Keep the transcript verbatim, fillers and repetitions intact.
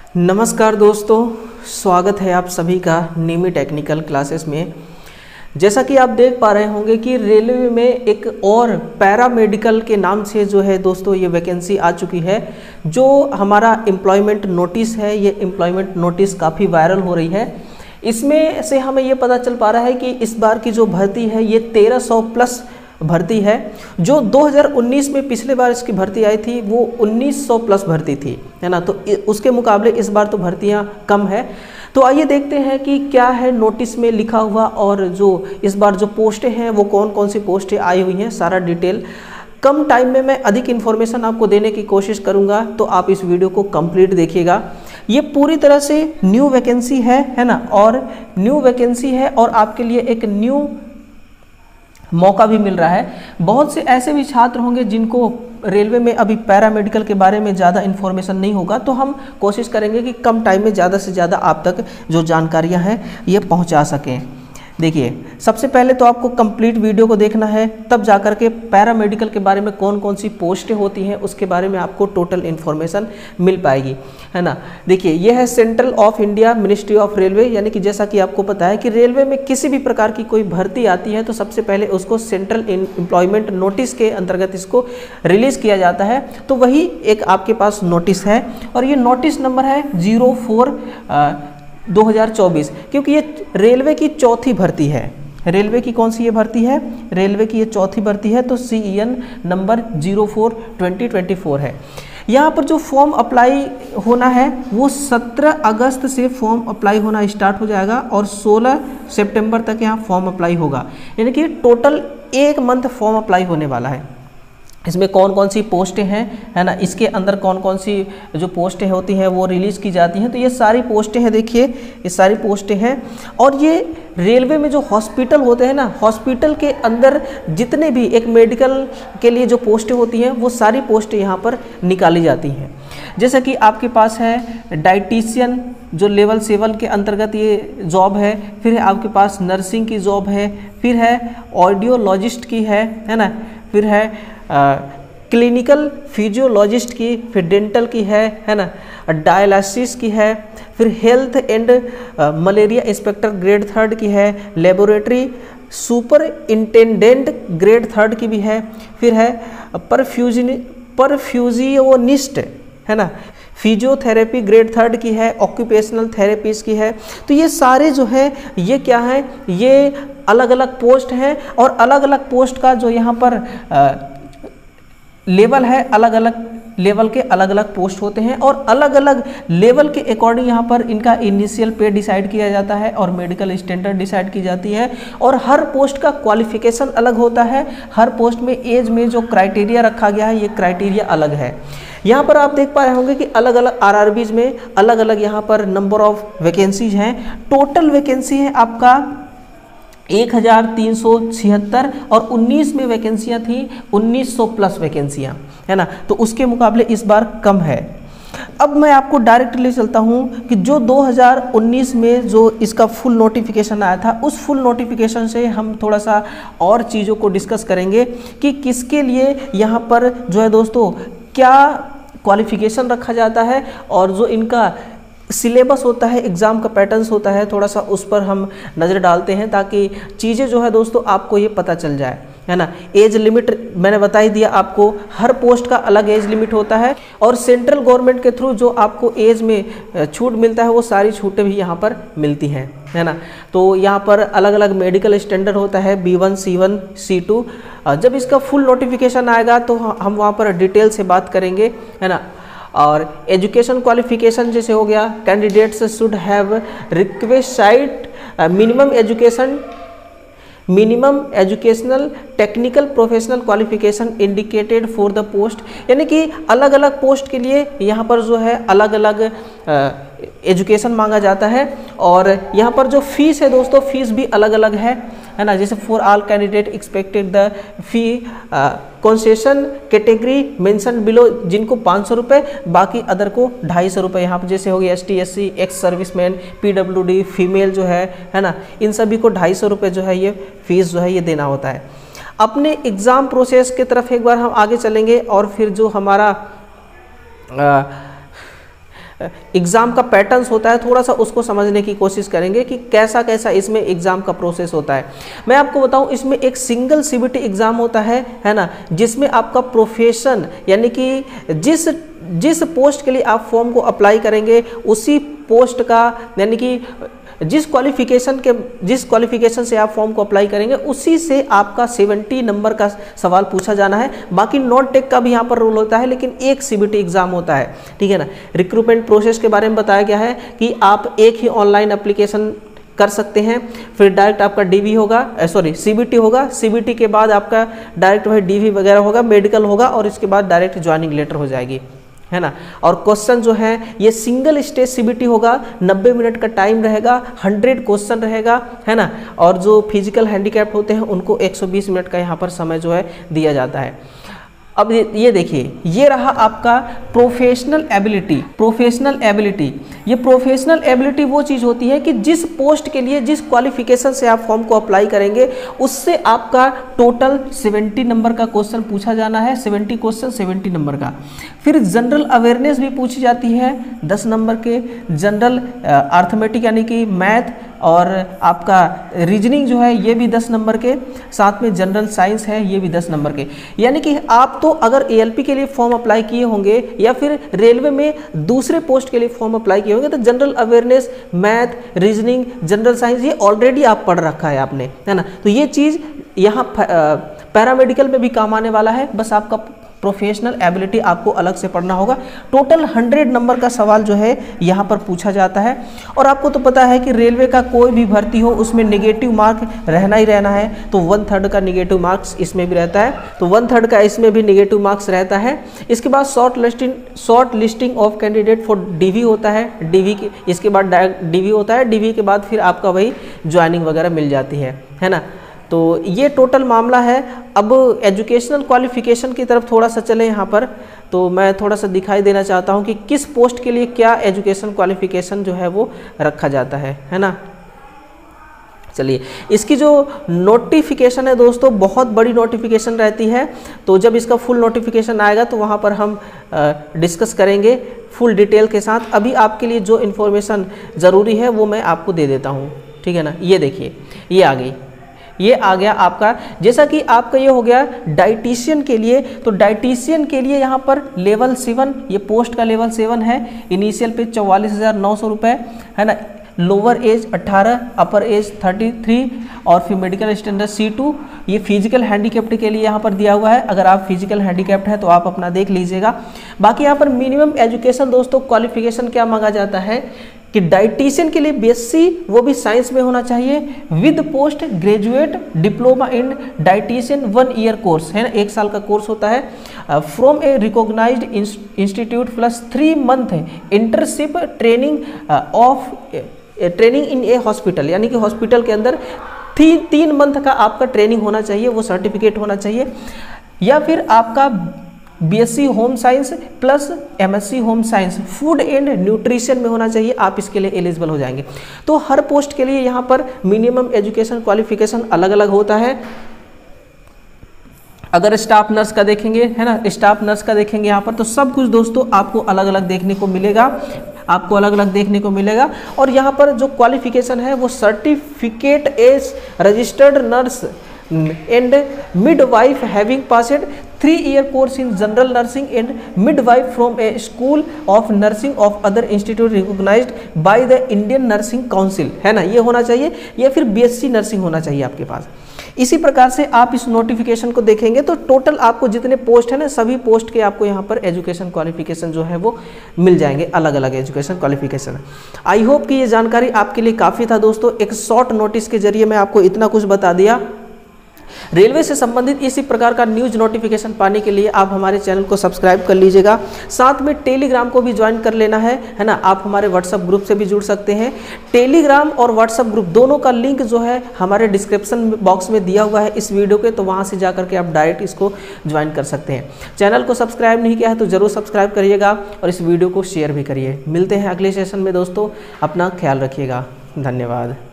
नमस्कार दोस्तों, स्वागत है आप सभी का नीमी टेक्निकल क्लासेस में। जैसा कि आप देख पा रहे होंगे कि रेलवे में एक और पैरामेडिकल के नाम से जो है दोस्तों ये वैकेंसी आ चुकी है। जो हमारा एम्प्लॉयमेंट नोटिस है, ये एम्प्लॉयमेंट नोटिस काफ़ी वायरल हो रही है। इसमें से हमें ये पता चल पा रहा है कि इस बार की जो भर्ती है ये तेरह सौ प्लस भर्ती है। जो दो हज़ार उन्नीस में पिछले बार इसकी भर्ती आई थी वो उन्नीस सौ प्लस भर्ती थी, है ना। तो उसके मुकाबले इस बार तो भर्तियां कम है। तो आइए देखते हैं कि क्या है नोटिस में लिखा हुआ और जो इस बार जो पोस्टें हैं वो कौन कौन सी पोस्टें आई हुई हैं, सारा डिटेल। कम टाइम में मैं अधिक इन्फॉर्मेशन आपको देने की कोशिश करूंगा, तो आप इस वीडियो को कंप्लीट देखिएगा। ये पूरी तरह से न्यू वैकेंसी है, है ना, और न्यू वैकेंसी है और आपके लिए एक न्यू मौका भी मिल रहा है। बहुत से ऐसे भी छात्र होंगे जिनको रेलवे में अभी पैरामेडिकल के बारे में ज़्यादा इन्फॉर्मेशन नहीं होगा, तो हम कोशिश करेंगे कि कम टाइम में ज़्यादा से ज़्यादा आप तक जो जानकारियां हैं ये पहुंचा सकें। देखिए, सबसे पहले तो आपको कंप्लीट वीडियो को देखना है, तब जाकर के पैरामेडिकल के बारे में कौन कौन सी पोस्टें होती हैं उसके बारे में आपको टोटल इन्फॉर्मेशन मिल पाएगी, है ना। देखिए, यह है central of India ministry of railway, यानी कि जैसा कि आपको पता है कि रेलवे में किसी भी प्रकार की कोई भर्ती आती है तो सबसे पहले उसको सेंट्रल एम्प्लॉयमेंट नोटिस के अंतर्गत इसको रिलीज़ किया जाता है। तो वही एक आपके पास नोटिस है और ये नोटिस नंबर है जीरो फोर दो हज़ार चौबीस, क्योंकि ये रेलवे की चौथी भर्ती है। रेलवे की कौन सी ये भर्ती है? रेलवे की ये चौथी भर्ती है। तो C E N number zero four twenty twenty four है। यहाँ पर जो फॉर्म अप्लाई होना है वो सत्रह अगस्त से फॉर्म अप्लाई होना स्टार्ट हो जाएगा और सोलह सितंबर तक यहाँ फॉर्म अप्लाई होगा, यानी कि टोटल एक मंथ फॉर्म अप्लाई होने वाला है। इसमें कौन कौन सी पोस्टें हैं, है ना, इसके अंदर कौन कौन सी जो पोस्टें होती हैं वो रिलीज़ की जाती हैं। तो ये सारी पोस्टें हैं, देखिए ये सारी पोस्टें हैं। और ये रेलवे में जो हॉस्पिटल होते हैं ना, हॉस्पिटल के अंदर जितने भी एक मेडिकल के लिए जो पोस्टें होती हैं वो सारी पोस्टें यहाँ पर निकाली जाती हैं। जैसे कि आपके पास है डाइटिशियन, जो लेवल सेवन के अंतर्गत ये जॉब है। फिर है आपके पास नर्सिंग की जॉब है। फिर है ऑडियोलॉजिस्ट की है, है ना। फिर है क्लिनिकल फिजियोलॉजिस्ट की, फिर डेंटल की है, है ना, डायलिसिस की है। फिर health and malaria inspector grade third की है। Laboratory superintendent grade third की भी है। फिर है परफ्यूजन परफ्यूजियोनिस्ट, है ना, फिजियोथेरेपी ग्रेड थर्ड की है। ऑक्यूपेशनल थेरेपीज की है। तो ये सारे जो है ये क्या है, ये अलग अलग पोस्ट हैं और अलग अलग पोस्ट का जो यहाँ पर आ, लेवल है, अलग अलग लेवल के अलग अलग पोस्ट होते हैं और अलग अलग लेवल के अकॉर्डिंग यहाँ पर इनका इनिशियल पे डिसाइड किया जाता है और मेडिकल स्टैंडर्ड डिसाइड की जाती है। और हर पोस्ट का क्वालिफिकेशन अलग होता है। हर पोस्ट में एज में जो क्राइटेरिया रखा गया है ये क्राइटेरिया अलग है। यहाँ पर आप देख पा रहे होंगे कि अलग अलग आरआरबीज में अलग अलग यहाँ पर नंबर ऑफ वैकेंसीज हैं। टोटल वैकेंसी है आपका एक हज़ार तीन सौ छिहत्तर और उन्नीस में वैकेंसियाँ थी उन्नीस सौ प्लस वैकेंसियाँ, है ना। तो उसके मुकाबले इस बार कम है। अब मैं आपको डायरेक्ट ले चलता हूँ कि जो दो हज़ार उन्नीस में जो इसका फुल नोटिफिकेशन आया था उस फुल नोटिफिकेशन से हम थोड़ा सा और चीज़ों को डिस्कस करेंगे कि किसके लिए यहाँ पर जो है दोस्तों क्या क्वालिफिकेशन रखा जाता है और जो इनका सिलेबस होता है, एग्ज़ाम का पैटर्न्स होता है, थोड़ा सा उस पर हम नज़र डालते हैं ताकि चीज़ें जो है दोस्तों आपको ये पता चल जाए, है ना। एज लिमिट मैंने बता ही दिया आपको, हर पोस्ट का अलग एज लिमिट होता है और सेंट्रल गवर्नमेंट के थ्रू जो आपको एज में छूट मिलता है वो सारी छूटें भी यहाँ पर मिलती हैं, है ना। तो यहाँ पर अलग अलग मेडिकल स्टैंडर्ड होता है, B one, C one, C two. जब इसका फुल नोटिफिकेशन आएगा तो हम वहाँ पर डिटेल से बात करेंगे, है ना। और एजुकेशन क्वालिफिकेशन जैसे हो गया, candidates should have requisite minimum education minimum educational technical professional qualification indicated for the post, यानी कि अलग अलग पोस्ट के लिए यहाँ पर जो है अलग अलग एजुकेशन मांगा जाता है। और यहाँ पर जो फीस है दोस्तों, फीस भी अलग अलग है, है ना। जैसे for all candidate expected the fee concession category mention below, जिनको पाँच सौ रुपये, बाकी अदर को ढाई सौ रुपये। यहाँ पर जैसे हो गया S T S C, ex serviceman, P W D, female जो है है ना, इन सभी को ढाई सौ रुपये जो है ये फीस जो है ये देना होता है। अपने एग्ज़ाम प्रोसेस की तरफ एक बार हम आगे चलेंगे और फिर जो हमारा आ, एग्ज़ाम का पैटर्न्स होता है, थोड़ा सा उसको समझने की कोशिश करेंगे कि कैसा कैसा इसमें एग्ज़ाम का प्रोसेस होता है। मैं आपको बताऊं, इसमें एक सिंगल सीबीटी एग्ज़ाम होता है है ना, जिसमें आपका प्रोफेशन यानी कि जिस जिस पोस्ट के लिए आप फॉर्म को अप्लाई करेंगे उसी पोस्ट का यानी कि जिस क्वालिफिकेशन के जिस क्वालिफिकेशन से आप फॉर्म को अप्लाई करेंगे उसी से आपका सत्तर नंबर का सवाल पूछा जाना है। बाकी नॉन टेक का भी यहाँ पर रोल होता है, लेकिन एक सीबीटी एग्जाम होता है, ठीक है ना। रिक्रूटमेंट प्रोसेस के बारे में बताया गया है कि आप एक ही ऑनलाइन एप्लीकेशन कर सकते हैं, फिर डायरेक्ट आपका डीवी होगा, सॉरी सीबीटी होगा, सीबीटी के बाद आपका डायरेक्ट वही डीवी वगैरह होगा, मेडिकल होगा और इसके बाद डायरेक्ट ज्वाइनिंग लेटर हो जाएगी, है ना। और क्वेश्चन जो है ये सिंगल स्टेज सीबीटी होगा, नब्बे मिनट का टाइम रहेगा, हंड्रेड क्वेश्चन रहेगा, है ना। और जो फिजिकल हैंडीकैप्ड होते हैं उनको एक सौ बीस मिनट का यहाँ पर समय जो है दिया जाता है। अब ये देखिए, ये रहा आपका प्रोफेशनल एबिलिटी। प्रोफेशनल एबिलिटी ये प्रोफेशनल एबिलिटी वो चीज़ होती है कि जिस पोस्ट के लिए जिस क्वालिफिकेशन से आप फॉर्म को अप्लाई करेंगे उससे आपका टोटल सत्तर नंबर का क्वेश्चन पूछा जाना है, सत्तर क्वेश्चन सत्तर नंबर का। फिर जनरल अवेयरनेस भी पूछी जाती है दस नंबर के, जनरल अर्थमेटिक यानी कि मैथ और आपका रीजनिंग जो है ये भी दस नंबर के, साथ में जनरल साइंस है ये भी दस नंबर के। यानी कि आप तो अगर एएलपी के लिए फॉर्म अप्लाई किए होंगे या फिर रेलवे में दूसरे पोस्ट के लिए फॉर्म अप्लाई किए होंगे तो general awareness, math, reasoning, general science ये ऑलरेडी आप पढ़ रखा है आपने, है ना। तो ये चीज़ यहाँ पैरामेडिकल में भी काम आने वाला है, बस आपका प्रोफेशनल एबिलिटी आपको अलग से पढ़ना होगा। टोटल हंड्रेड नंबर का सवाल जो है यहाँ पर पूछा जाता है। और आपको तो पता है कि रेलवे का कोई भी भर्ती हो उसमें नेगेटिव मार्क रहना ही रहना है, तो वन थर्ड का नेगेटिव मार्क्स इसमें भी रहता है, तो वन थर्ड का इसमें भी नेगेटिव मार्क्स रहता है। इसके बाद short listing short listing of candidate for DV होता है, डीवी के इसके बाद डायरेक्ट डीवी होता है, डीवी के बाद फिर आपका वही ज्वाइनिंग वगैरह मिल जाती है, है ना। तो ये टोटल मामला है। अब एजुकेशनल क्वालिफिकेशन की तरफ थोड़ा सा चले यहाँ पर, तो मैं थोड़ा सा दिखाई देना चाहता हूँ कि किस पोस्ट के लिए क्या एजुकेशन क्वालिफिकेशन जो है वो रखा जाता है, है ना। चलिए, इसकी जो नोटिफिकेशन है दोस्तों बहुत बड़ी नोटिफिकेशन रहती है, तो जब इसका फुल नोटिफिकेशन आएगा तो वहाँ पर हम डिस्कस करेंगे फुल डिटेल के साथ। अभी आपके लिए जो इन्फॉर्मेशन ज़रूरी है वो मैं आपको दे देता हूँ, ठीक है ना। ये देखिए, ये आ गई, ये आ गया आपका, जैसा कि आपका ये हो गया डाइटिशियन के लिए। तो डाइटिशियन के लिए यहाँ पर लेवल सेवन, ये पोस्ट का लेवल सेवन है। इनिशियल पे चौवालीस हज़ार नौ सौ रुपये, है ना। लोअर एज अट्ठारह, अपर एज तैंतीस और फिर मेडिकल स्टैंडर्ड सी टू। ये फिजिकल हैंडीकैप्ड के लिए यहाँ पर दिया हुआ है, अगर आप फिजिकल हैंडीकैप्ड है तो आप अपना देख लीजिएगा। बाकी यहाँ पर मिनिमम एजुकेशन दोस्तों क्वालिफिकेशन क्या मांगा जाता है कि डाइटिशियन के लिए बीएससी वो भी साइंस में होना चाहिए with post graduate diploma in dietitian one year course, है ना, एक साल का कोर्स होता है। From a recognised institute plus three month internship training of training in a hospital, यानी कि हॉस्पिटल के अंदर तीन तीन मंथ का आपका ट्रेनिंग होना चाहिए, वो सर्टिफिकेट होना चाहिए। या फिर आपका BSc home science plus MSc home science food and nutrition में होना चाहिए, आप इसके लिए एलिजिबल हो जाएंगे। तो हर पोस्ट के लिए यहाँ पर मिनिमम एजुकेशन क्वालिफिकेशन अलग अलग होता है। अगर स्टाफ नर्स का देखेंगे, है ना, स्टाफ नर्स का देखेंगे यहाँ पर, तो सब कुछ दोस्तों आपको अलग अलग देखने को मिलेगा, आपको अलग अलग देखने को मिलेगा। और यहाँ पर जो क्वालिफिकेशन है वो certificate as registered nurse and midwife having passed three year course in general nursing and midwife from a school of nursing of other institute recognised by the Indian nursing council, है ना, ये होना चाहिए। या फिर BSc nursing होना चाहिए आपके पास। इसी प्रकार से आप इस नोटिफिकेशन को देखेंगे तो टोटल आपको जितने पोस्ट है ना, सभी पोस्ट के आपको यहाँ पर एजुकेशन क्वालिफिकेशन जो है वो मिल जाएंगे, अलग अलग एजुकेशन क्वालिफिकेशन। आई होप कि ये जानकारी आपके लिए काफ़ी था दोस्तों। एक शॉर्ट नोटिस के जरिए मैं आपको इतना कुछ बता दिया। रेलवे से संबंधित इसी प्रकार का न्यूज नोटिफिकेशन पाने के लिए आप हमारे चैनल को सब्सक्राइब कर लीजिएगा। साथ में टेलीग्राम को भी ज्वाइन कर लेना है, है ना। आप हमारे व्हाट्सएप ग्रुप से भी जुड़ सकते हैं। टेलीग्राम और व्हाट्सएप ग्रुप दोनों का लिंक जो है हमारे डिस्क्रिप्शन बॉक्स में दिया हुआ है इस वीडियो के, तो वहाँ से जाकर के आप डायरेक्ट इसको ज्वाइन कर सकते हैं। चैनल को सब्सक्राइब नहीं किया है तो ज़रूर सब्सक्राइब करिएगा और इस वीडियो को शेयर भी करिए। मिलते हैं अगले सेशन में दोस्तों, अपना ख्याल रखिएगा। धन्यवाद।